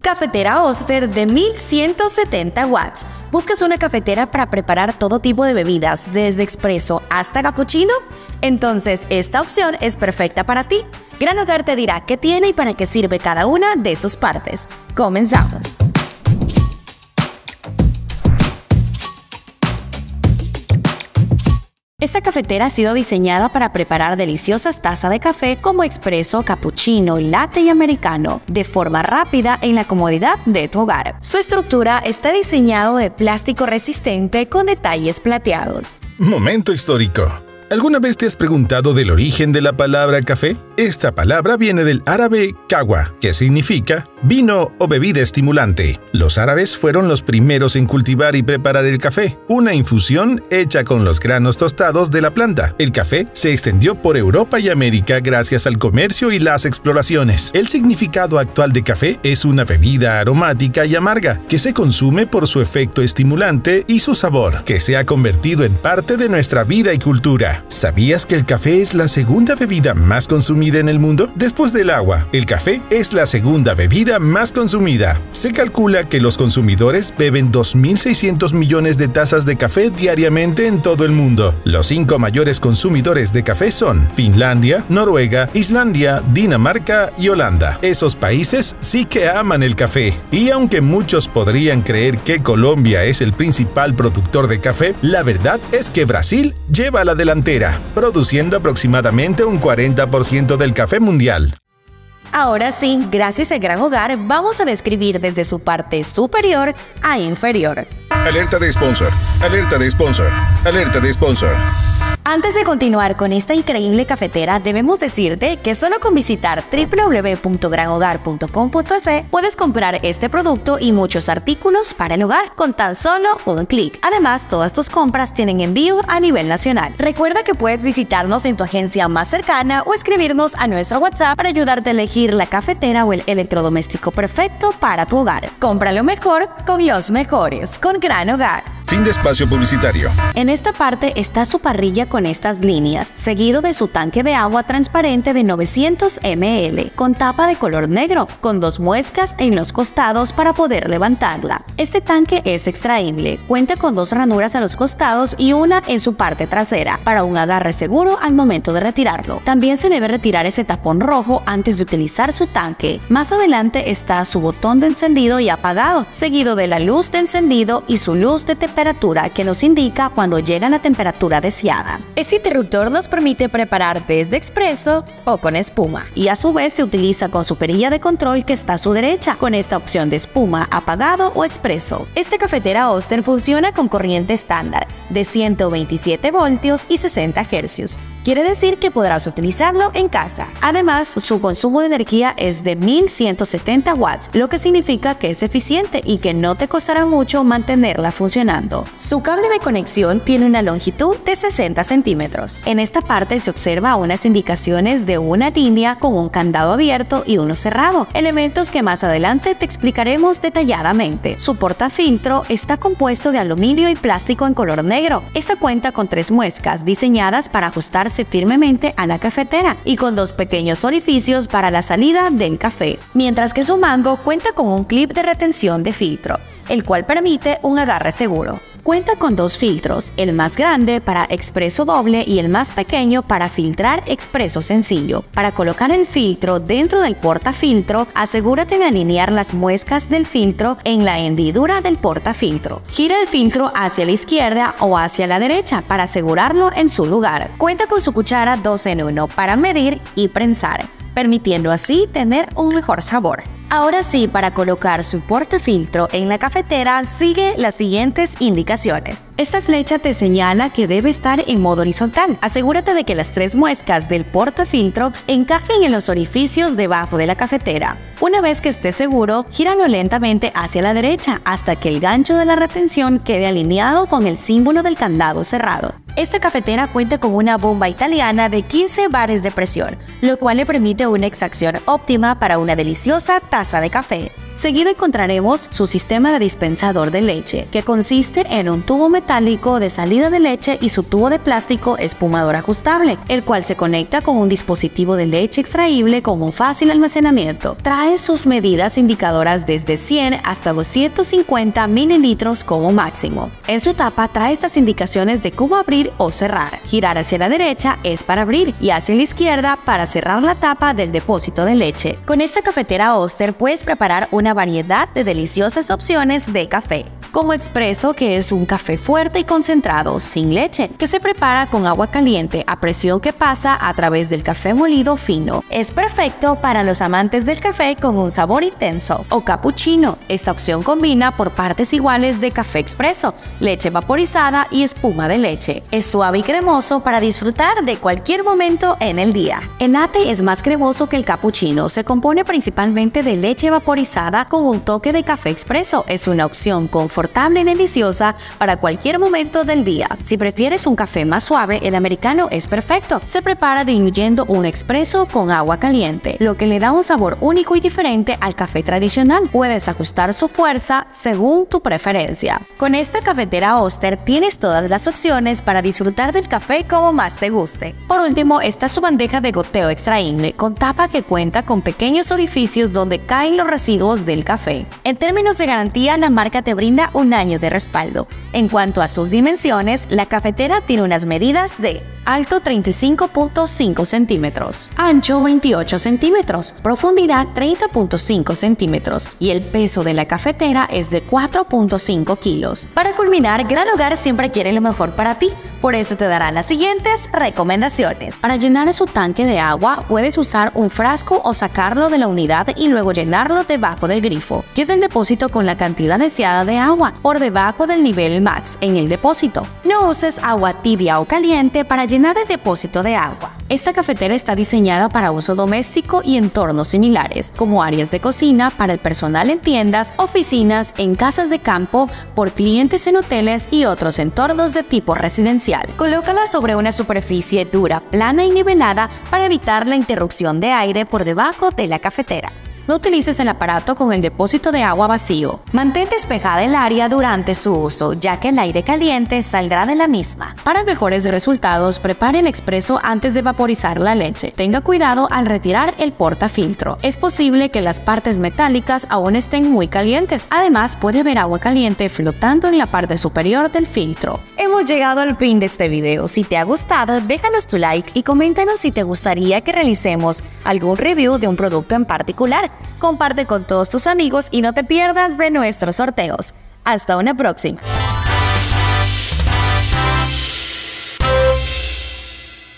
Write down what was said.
Cafetera Oster de 1170 watts. ¿Buscas una cafetera para preparar todo tipo de bebidas, desde expreso hasta cappuccino? Entonces, esta opción es perfecta para ti. Gran Hogar te dirá qué tiene y para qué sirve cada una de sus partes. Comenzamos. Esta cafetera ha sido diseñada para preparar deliciosas tazas de café como expreso, cappuccino, latte y americano, de forma rápida en la comodidad de tu hogar. Su estructura está diseñado de plástico resistente con detalles plateados. Momento histórico. ¿Alguna vez te has preguntado del origen de la palabra café? Esta palabra viene del árabe kahwa, que significa vino o bebida estimulante. Los árabes fueron los primeros en cultivar y preparar el café, una infusión hecha con los granos tostados de la planta. El café se extendió por Europa y América gracias al comercio y las exploraciones. El significado actual de café es una bebida aromática y amarga, que se consume por su efecto estimulante y su sabor, que se ha convertido en parte de nuestra vida y cultura. ¿Sabías que el café es la segunda bebida más consumida en el mundo? Después del agua, el café es la segunda bebida más consumida. Se calcula que los consumidores beben 2.600 millones de tazas de café diariamente en todo el mundo. Los 5 mayores consumidores de café son Finlandia, Noruega, Islandia, Dinamarca y Holanda. Esos países sí que aman el café. Y aunque muchos podrían creer que Colombia es el principal productor de café, la verdad es que Brasil lleva la delantera, produciendo aproximadamente un 40% del café mundial. Ahora sí, gracias al Gran Hogar, vamos a describir desde su parte superior a inferior. Alerta de sponsor, alerta de sponsor, alerta de sponsor. Antes de continuar con esta increíble cafetera, debemos decirte que solo con visitar www.granhogar.com.es puedes comprar este producto y muchos artículos para el hogar con tan solo un clic. Además, todas tus compras tienen envío a nivel nacional. Recuerda que puedes visitarnos en tu agencia más cercana o escribirnos a nuestro WhatsApp para ayudarte a elegir la cafetera o el electrodoméstico perfecto para tu hogar. Compra lo mejor con los mejores, con Gran Hogar. Fin de espacio publicitario. En esta parte está su parrilla con estas líneas, seguido de su tanque de agua transparente de 900 ml, con tapa de color negro, con 2 muescas en los costados para poder levantarla. Este tanque es extraíble, cuenta con 2 ranuras a los costados y una en su parte trasera, para un agarre seguro al momento de retirarlo. También se debe retirar ese tapón rojo antes de utilizar su tanque. Más adelante está su botón de encendido y apagado, seguido de la luz de encendido y su luz de temperatura que nos indica cuando llega la temperatura deseada. Este interruptor nos permite preparar desde expreso o con espuma, y a su vez se utiliza con su perilla de control que está a su derecha, con esta opción de espuma, apagado o expreso. Esta cafetera Oster funciona con corriente estándar de 127 voltios y 60 Hz. Quiere decir que podrás utilizarlo en casa. Además, su consumo de energía es de 1170 watts, lo que significa que es eficiente y que no te costará mucho mantenerla funcionando. Su cable de conexión tiene una longitud de 60 centímetros. En esta parte se observa unas indicaciones de una línea con un candado abierto y uno cerrado, elementos que más adelante te explicaremos detalladamente. Su portafiltro está compuesto de aluminio y plástico en color negro. Esta cuenta con 3 muescas diseñadas para ajustarse firmemente a la cafetera y con 2 pequeños orificios para la salida del café, mientras que su mango cuenta con un clip de retención de filtro, el cual permite un agarre seguro. Cuenta con 2 filtros, el más grande para expreso doble y el más pequeño para filtrar expreso sencillo. Para colocar el filtro dentro del portafiltro, asegúrate de alinear las muescas del filtro en la hendidura del portafiltro. Gira el filtro hacia la izquierda o hacia la derecha para asegurarlo en su lugar. Cuenta con su cuchara 2 en 1 para medir y prensar, permitiendo así tener un mejor sabor. Ahora sí, para colocar su portafiltro en la cafetera, sigue las siguientes indicaciones. Esta flecha te señala que debe estar en modo horizontal. Asegúrate de que las 3 muescas del portafiltro encajen en los orificios debajo de la cafetera. Una vez que estés seguro, gíralo lentamente hacia la derecha hasta que el gancho de la retención quede alineado con el símbolo del candado cerrado. Esta cafetera cuenta con una bomba italiana de 15 bares de presión, lo cual le permite una extracción óptima para una deliciosa taza de café. Seguido encontraremos su sistema de dispensador de leche, que consiste en un tubo metálico de salida de leche y su tubo de plástico espumador ajustable, el cual se conecta con un dispositivo de leche extraíble con un fácil almacenamiento. Trae sus medidas indicadoras desde 100 hasta 250 mililitros como máximo. En su tapa trae estas indicaciones de cómo abrir o cerrar. Girar hacia la derecha es para abrir y hacia la izquierda para cerrar la tapa del depósito de leche. Con esta cafetera Oster puedes preparar una variedad de deliciosas opciones de café, como expreso, que es un café fuerte y concentrado sin leche, que se prepara con agua caliente a presión que pasa a través del café molido fino. Es perfecto para los amantes del café con un sabor intenso. O cappuccino. Esta opción combina por partes iguales de café expreso, leche vaporizada y espuma de leche. Es suave y cremoso para disfrutar de cualquier momento en el día. El latte es más cremoso que el cappuccino. Se compone principalmente de leche vaporizada con un toque de café expreso. Es una opción confortable y deliciosa para cualquier momento del día. Si prefieres un café más suave, el americano es perfecto. Se prepara diluyendo un expreso con agua caliente, lo que le da un sabor único y diferente al café tradicional. Puedes ajustar su fuerza según tu preferencia. Con esta cafetera Oster tienes todas las opciones para disfrutar del café como más te guste. Por último está su bandeja de goteo extraíble con tapa que cuenta con pequeños orificios donde caen los residuos del café. En términos de garantía, la marca te brinda un año de respaldo. En cuanto a sus dimensiones, la cafetera tiene unas medidas de alto 35.5 centímetros, ancho 28 centímetros, profundidad 30.5 centímetros y el peso de la cafetera es de 4.5 kilos. Para culminar, Gran Hogar siempre quiere lo mejor para ti, por eso te dará las siguientes recomendaciones. Para llenar su tanque de agua, puedes usar un frasco o sacarlo de la unidad y luego llenarlo debajo del grifo. Llena el depósito con la cantidad deseada de agua por debajo del nivel max en el depósito. No uses agua tibia o caliente para llenar el depósito de agua. Esta cafetera está diseñada para uso doméstico y entornos similares, como áreas de cocina para el personal en tiendas, oficinas, en casas de campo, por clientes en hoteles y otros entornos de tipo residencial. Colócala sobre una superficie dura, plana y nivelada para evitar la interrupción de aire por debajo de la cafetera. No utilices el aparato con el depósito de agua vacío. Mantén despejada el área durante su uso, ya que el aire caliente saldrá de la misma. Para mejores resultados, prepare el expreso antes de vaporizar la leche. Tenga cuidado al retirar el portafiltro. Es posible que las partes metálicas aún estén muy calientes. Además, puede haber agua caliente flotando en la parte superior del filtro. Hemos llegado al fin de este video. Si te ha gustado, déjanos tu like y coméntanos si te gustaría que realicemos algún review de un producto en particular. Comparte con todos tus amigos y no te pierdas de nuestros sorteos. Hasta una próxima.